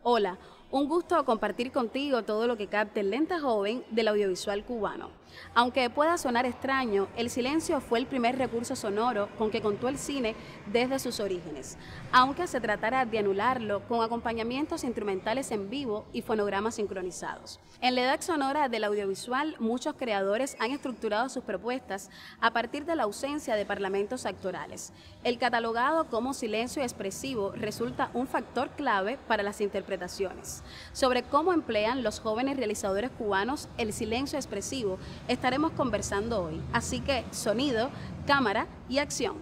Hola, un gusto compartir contigo todo lo que capta el lente joven del audiovisual cubano. Aunque pueda sonar extraño, el silencio fue el primer recurso sonoro con que contó el cine desde sus orígenes, aunque se tratara de anularlo con acompañamientos instrumentales en vivo y fonogramas sincronizados. En la edad sonora del audiovisual, muchos creadores han estructurado sus propuestas a partir de la ausencia de parlamentos actorales. El catalogado como silencio expresivo resulta un factor clave para las interpretaciones. Sobre cómo emplean los jóvenes realizadores cubanos el silencio expresivo estaremos conversando hoy. Así que sonido, cámara y acción.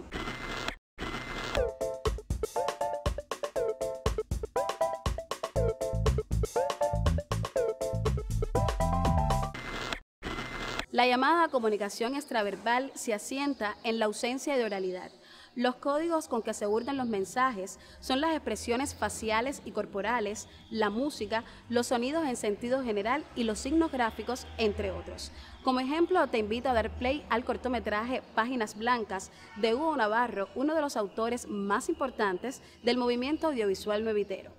La llamada comunicación extraverbal se asienta en la ausencia de oralidad. Los códigos con que se urden los mensajes son las expresiones faciales y corporales, la música, los sonidos en sentido general y los signos gráficos, entre otros. Como ejemplo, te invito a dar play al cortometraje Páginas Blancas de Hugo Navarro, uno de los autores más importantes del movimiento audiovisual nuevitero.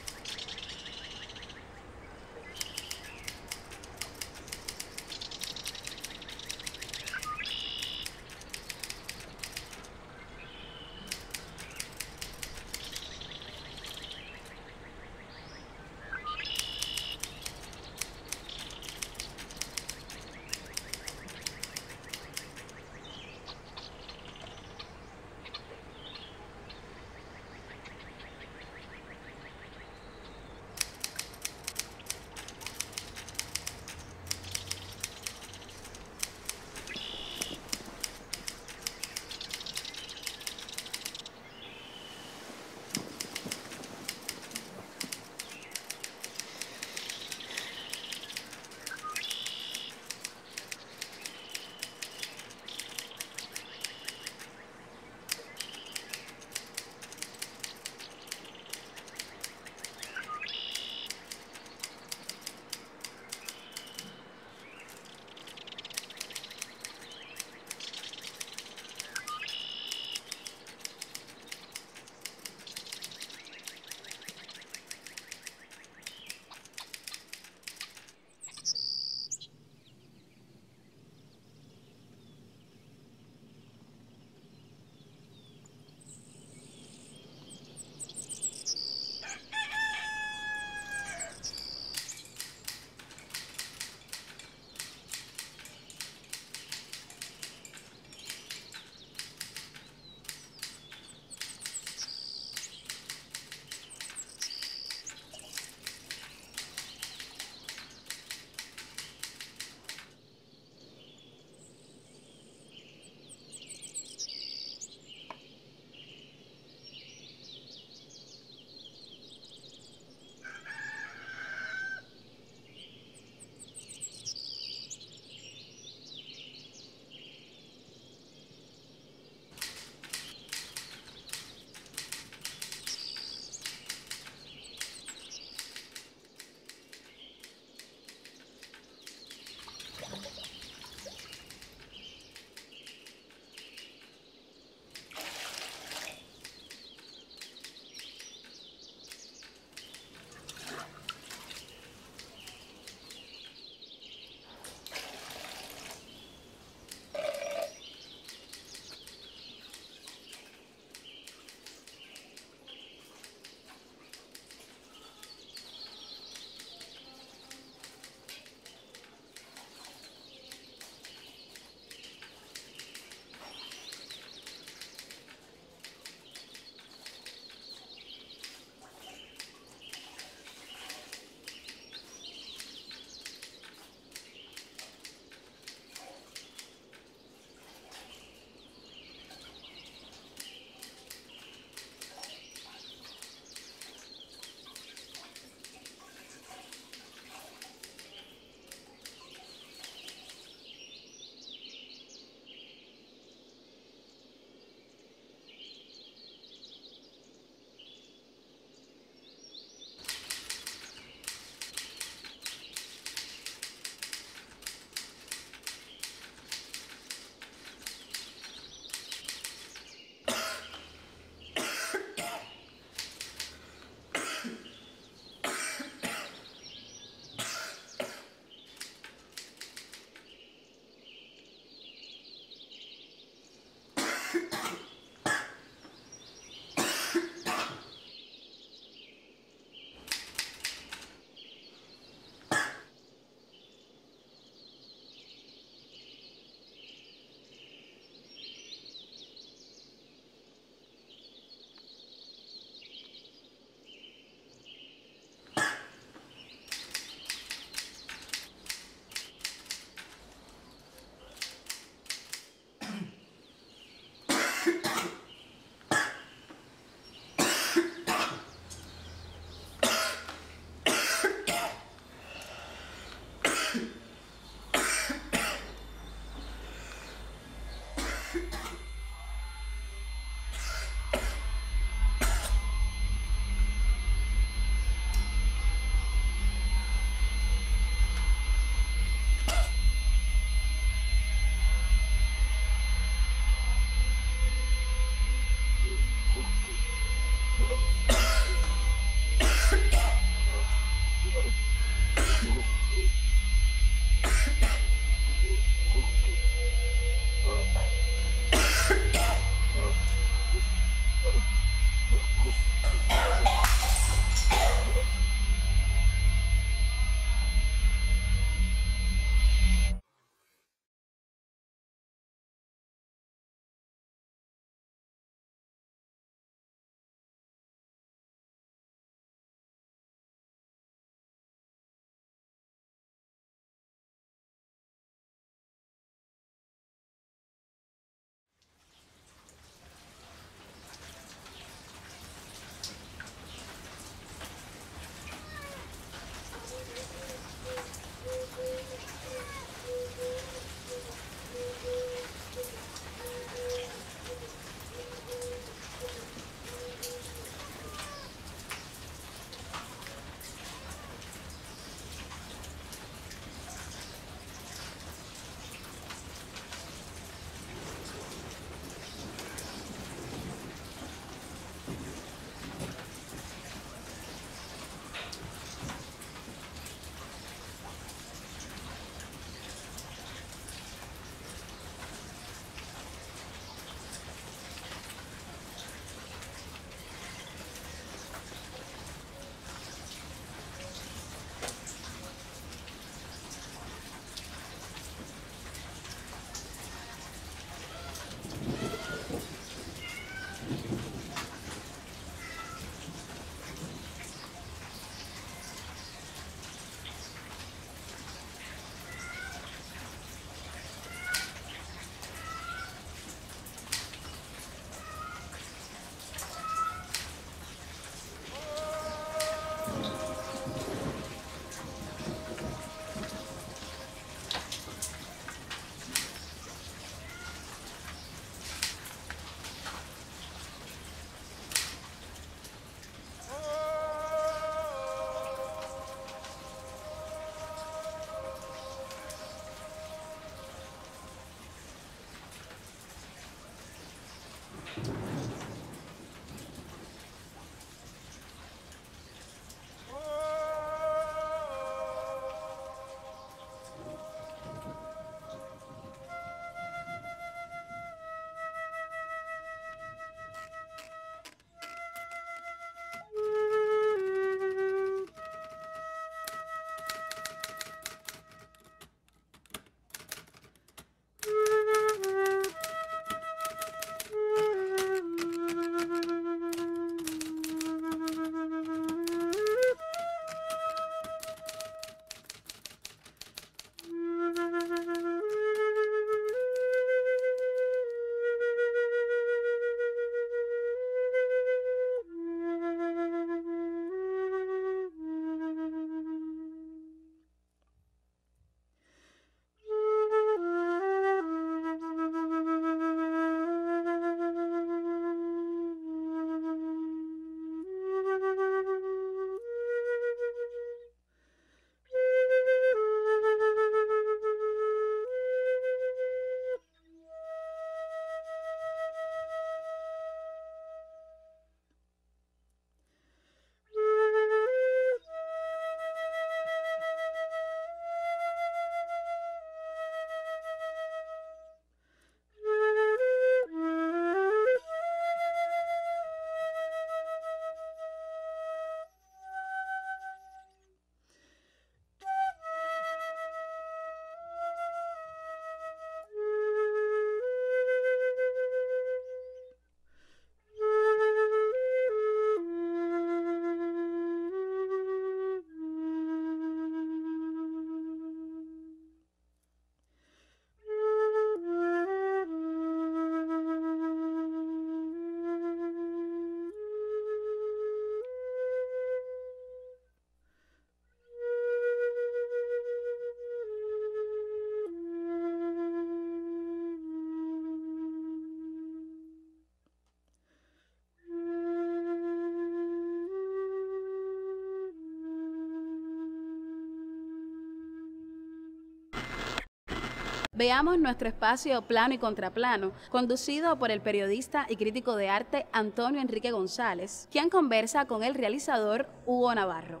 Veamos nuestro espacio Plano y Contraplano, conducido por el periodista y crítico de arte Antonio Enrique González, quien conversa con el realizador Hugo Navarro.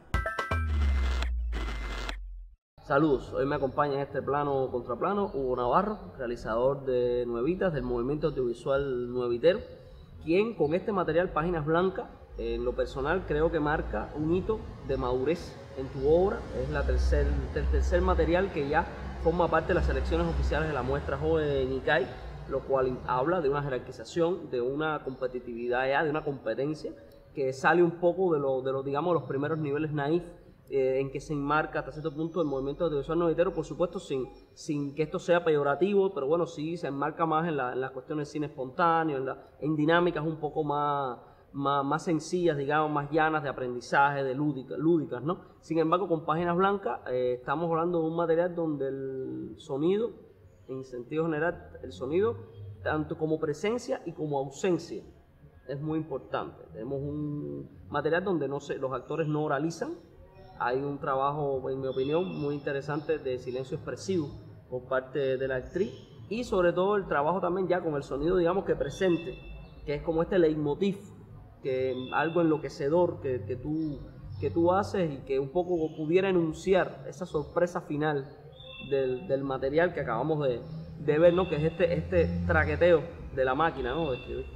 Saludos, hoy me acompaña en este plano contraplano Hugo Navarro, realizador de Nuevitas, del movimiento audiovisual nuevitero, quien con este material Páginas Blancas, en lo personal creo que marca un hito de madurez en tu obra. Es el tercer material que ya forma parte de las selecciones oficiales de la muestra joven ICAI, lo cual habla de una jerarquización, de una competitividad ya, de una competencia que sale un poco de digamos, los primeros niveles naif en que se enmarca hasta cierto punto el movimiento audiovisual novitero, por supuesto sin que esto sea peyorativo, pero bueno, sí se enmarca más en las cuestiones de cine espontáneo, en dinámicas un poco más sencillas, digamos, más llanas de aprendizaje, de lúdicas, ¿no? Sin embargo, con Páginas Blancas estamos hablando de un material donde el sonido, en sentido general, el sonido, tanto como presencia y como ausencia, es muy importante. Tenemos un material donde los actores no oralizan. Hay un trabajo, en mi opinión, muy interesante de silencio expresivo por parte de la actriz y sobre todo el trabajo también ya con el sonido, digamos, que presente, que es como este leitmotiv, que algo enloquecedor que tú haces y que un poco pudiera enunciar esa sorpresa final del material que acabamos de ver, ¿no? Que es este traqueteo de la máquina, ¿no?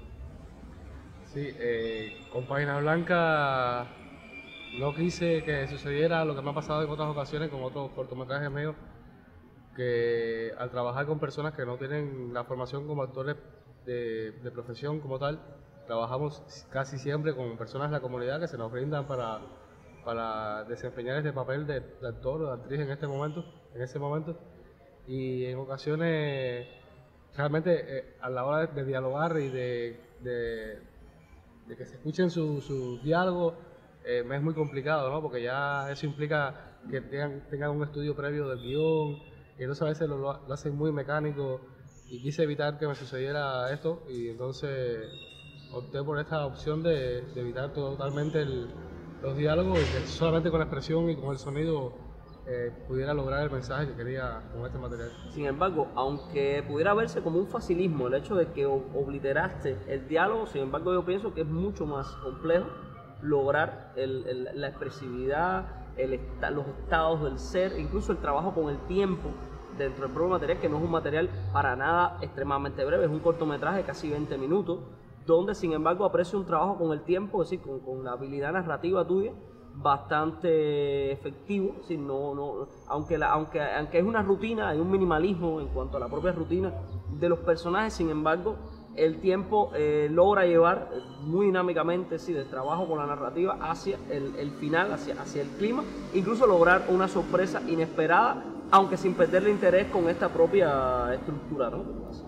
Sí, con Página Blanca no quise que sucediera lo que me ha pasado en otras ocasiones con otros cortometrajes míos, que al trabajar con personas que no tienen la formación como actores de profesión como tal, trabajamos casi siempre con personas de la comunidad que se nos brindan para desempeñar este papel de actor o de actriz en ese momento, y en ocasiones realmente a la hora de dialogar y de que se escuchen sus diálogos, me es muy complicado, ¿no? Porque ya eso implica que tengan un estudio previo del guión, y entonces a veces lo hacen muy mecánico, y quise evitar que me sucediera esto, y entonces opté por esta opción de evitar totalmente los diálogos, y que solamente con la expresión y con el sonido pudiera lograr el mensaje que quería con este material. Sin embargo, aunque pudiera verse como un facilismo el hecho de que obliteraste el diálogo, sin embargo yo pienso que es mucho más complejo lograr la expresividad, los estados del ser, incluso el trabajo con el tiempo dentro del propio material, que no es un material para nada extremadamente breve, es un cortometraje de casi 20 minutos, donde sin embargo aprecio un trabajo con el tiempo, es decir, con la habilidad narrativa tuya, bastante efectivo, es decir, aunque es una rutina, hay un minimalismo en cuanto a la propia rutina de los personajes, sin embargo, el tiempo logra llevar muy dinámicamente, sí, del trabajo con la narrativa hacia el final, hacia el clima, incluso lograr una sorpresa inesperada, aunque sin perder el interés con esta propia estructura, ¿no?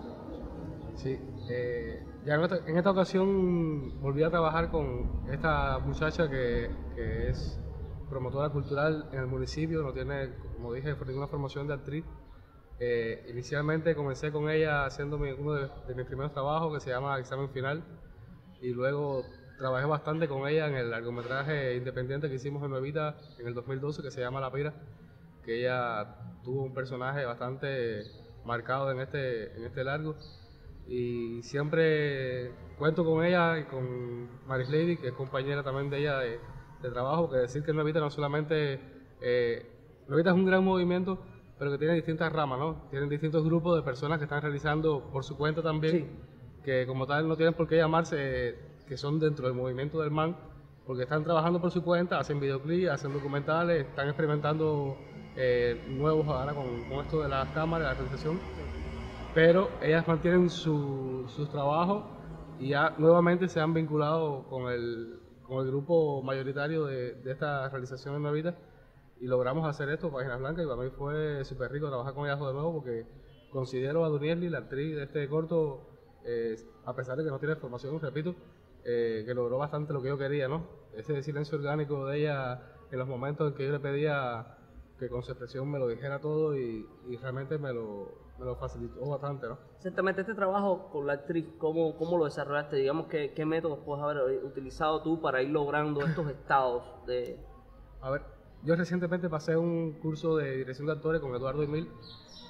Sí, ya en esta ocasión volví a trabajar con esta muchacha que es promotora cultural en el municipio, no tiene, como dije, ninguna formación de actriz. Inicialmente comencé con ella haciendo uno de mis primeros trabajos, que se llama Examen Final, y luego trabajé bastante con ella en el largometraje independiente que hicimos en Nuevita en el 2012, que se llama La Pira, que ella tuvo un personaje bastante marcado en este largo, y siempre cuento con ella y con Maris Lady, que es compañera también de ella de trabajo, que decir que Nuevita no solamente... Nuevita es un gran movimiento, pero que tiene distintas ramas, ¿no? Tienen distintos grupos de personas que están realizando por su cuenta también, sí, que como tal no tienen por qué llamarse, que son dentro del movimiento del MAN, porque están trabajando por su cuenta, hacen videoclips, hacen documentales, están experimentando nuevos ahora con esto de las cámaras, la realización, pero ellas mantienen sus trabajos y ya nuevamente se han vinculado con el grupo mayoritario de esta realización en Nuevita, y logramos hacer esto, Páginas Blancas, y para mí fue súper rico trabajar con ellas de nuevo, porque considero a Dunielli, la actriz de este corto, a pesar de que no tiene formación, repito, que logró bastante lo que yo quería, ¿no? Ese silencio orgánico de ella en los momentos en que yo le pedía que con su expresión me lo dijera todo, y realmente me lo facilitó bastante, ¿no? Exactamente, este trabajo con la actriz, ¿cómo lo desarrollaste? Digamos, ¿qué métodos puedes haber utilizado tú para ir logrando estos estados de...? A ver, yo recientemente pasé un curso de dirección de actores con Eduardo Emil,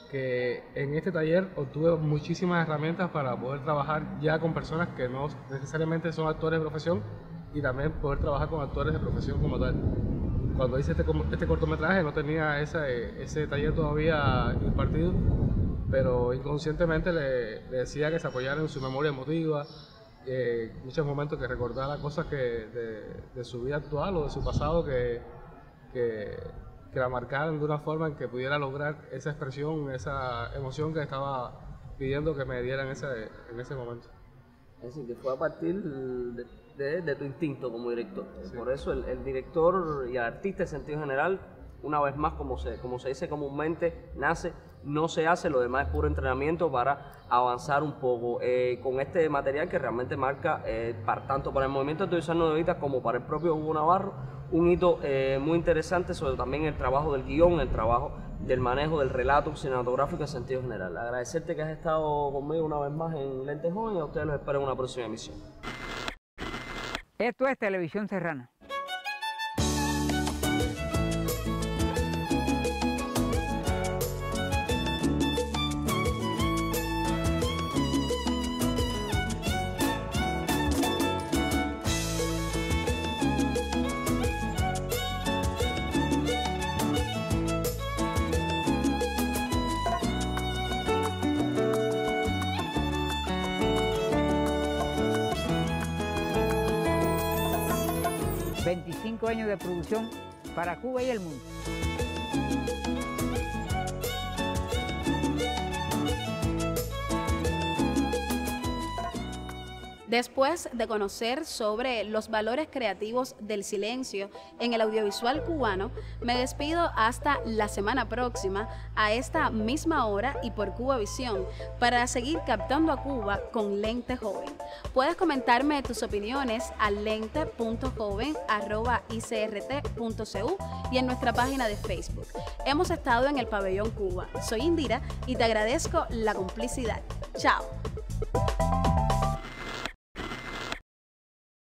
que en este taller obtuve muchísimas herramientas para poder trabajar ya con personas que no necesariamente son actores de profesión y también poder trabajar con actores de profesión como tal. Cuando hice este cortometraje no tenía ese taller todavía impartido, pero inconscientemente le decía que se apoyara en su memoria emotiva, muchos momentos que recordara cosas de su vida actual o de su pasado que la marcaran de una forma en que pudiera lograr esa expresión, esa emoción que estaba pidiendo que me diera en ese momento. Es decir, que fue a partir de tu instinto como director. Sí. Por eso el director y el artista en sentido general, una vez más, como se dice comúnmente, nace, no se hace, lo demás es puro entrenamiento para avanzar un poco con este material que realmente marca, tanto para el movimiento audiovisual Nuevitas como para el propio Hugo Navarro, un hito muy interesante sobre también el trabajo del guión, el trabajo del manejo del relato cinematográfico en sentido general. Agradecerte que has estado conmigo una vez más en Lentes Joven y a ustedes los espero en una próxima emisión. Esto es Televisión Serrana. ...25 años de producción para Cuba y el mundo. Después de conocer sobre los valores creativos del silencio en el audiovisual cubano, me despido hasta la semana próxima a esta misma hora y por Cubavisión para seguir captando a Cuba con Lente Joven. Puedes comentarme tus opiniones a lente.joven@icrt.cu y en nuestra página de Facebook. Hemos estado en el Pabellón Cuba. Soy Indira y te agradezco la complicidad. Chao.